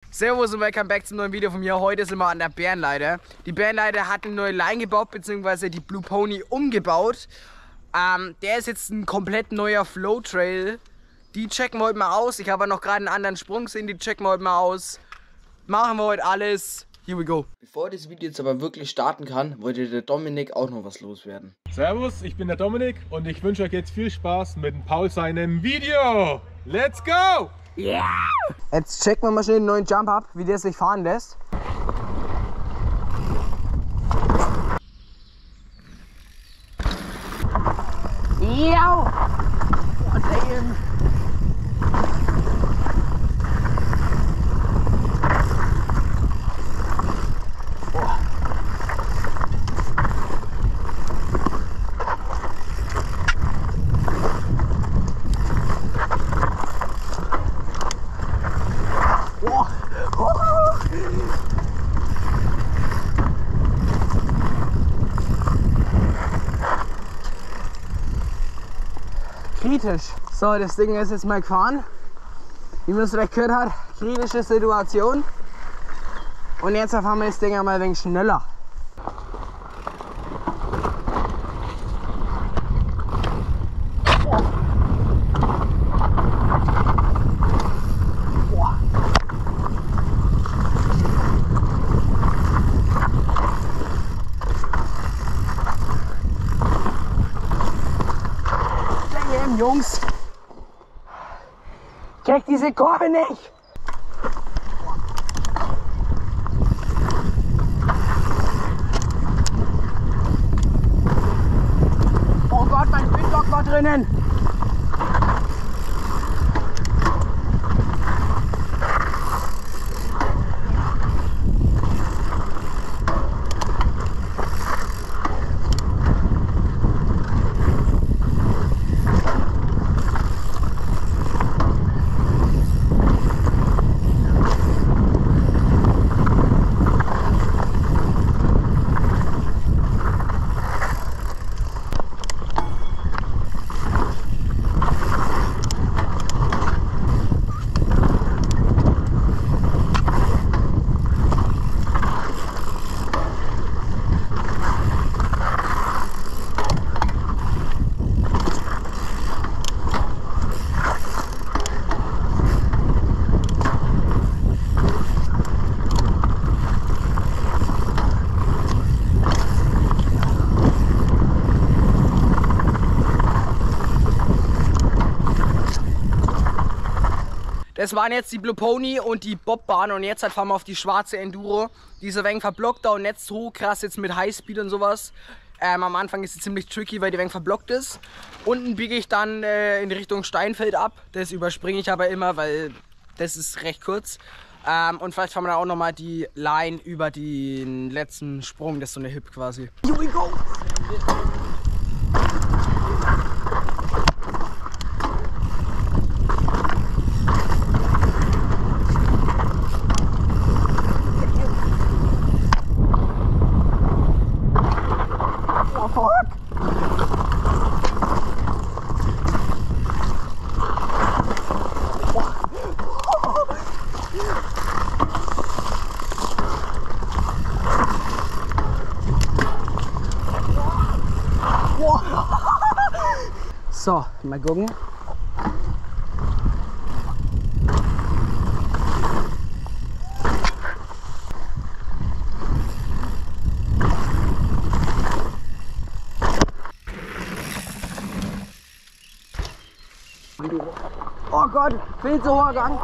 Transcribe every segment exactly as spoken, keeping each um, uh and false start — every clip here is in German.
Servus und welcome back zum neuen Video von mir. Heute sind wir an der Bärenleiter. Die Bärenleiter hat eine neue Line gebaut, beziehungsweise die Blue Pony umgebaut. Ähm, der ist jetzt ein komplett neuer Flow Trail. Die checken wir heute mal aus. Ich habe noch gerade einen anderen Sprung gesehen, die checken wir heute mal aus. Machen wir heute alles. Here we go. Bevor das Video jetzt aber wirklich starten kann, wollte der Dominik auch noch was loswerden. Servus, ich bin der Dominik und ich wünsche euch jetzt viel Spaß mit dem Paul seinem Video. Let's go! Yeah! Jetzt checken wir mal schnell den neuen Jump ab, wie der sich fahren lässt. Ja! Oh, damn! Kritisch. So, das Ding ist jetzt mal gefahren. Wie man es vielleicht gehört hat, kritische Situation. Und jetzt fahren wir das Ding einmal ein wenig schneller. Jungs, krieg diese Kurve nicht. Oh Gott, mein Spinblock war drinnen. Das waren jetzt die Blue Pony und die Bobbahn und jetzt halt fahren wir auf die schwarze Enduro. Die ist ein wenig verblockt da und nicht so krass jetzt mit Highspeed und sowas. Ähm, am Anfang ist sie ziemlich tricky, weil die ein wenig verblockt ist. Unten biege ich dann äh, in Richtung Steinfeld ab. Das überspringe ich aber immer, weil das ist recht kurz. Ähm, und vielleicht fahren wir dann auch nochmal die Line über den letzten Sprung. Das ist so eine Hip quasi. Here we go! So, mal gucken. Oh Gott, viel zu hoher Gang.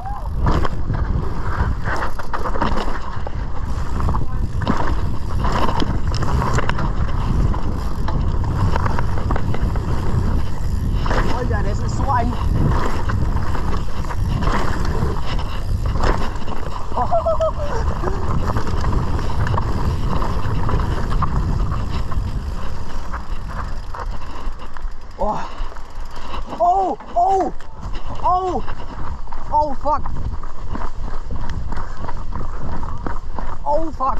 Alter, das ist so ein... Oh. Oh. Oh, oh, oh, oh fuck. Oh fuck.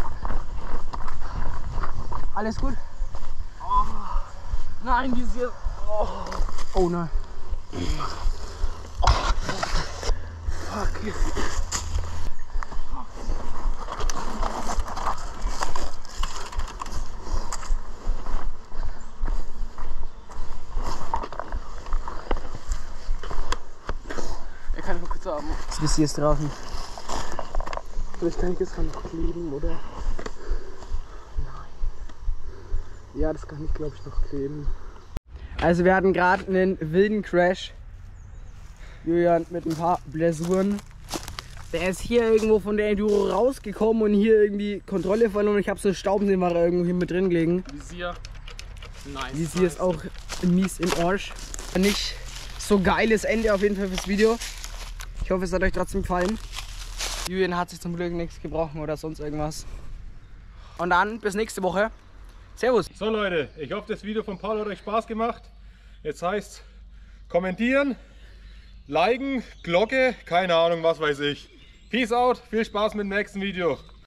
Alles gut? Oh. Nein, diese... Oh, oh nein. Oh. Fuck. haben. Das Visier ist draußen. Vielleicht kann ich das noch kleben, oder? Nein. Ja, das kann ich glaube ich noch kleben. Also wir hatten gerade einen wilden Crash. Julian mit ein paar Blessuren. Der ist hier irgendwo von der Enduro rausgekommen und hier irgendwie Kontrolle verloren. Ich habe so Staubensee war irgendwo hier mit drin gelegen. Visier. Nice. Visier nice. ist auch mies im Arsch. Nicht so geiles Ende auf jeden Fall fürs Video. Ich hoffe, es hat euch trotzdem gefallen. Julian hat sich zum Glück nichts gebrochen oder sonst irgendwas. Und dann bis nächste Woche. Servus. So Leute, ich hoffe, das Video von Paul hat euch Spaß gemacht. Jetzt heißt kommentieren, liken, Glocke, keine Ahnung, was weiß ich. Peace out, viel Spaß mit dem nächsten Video.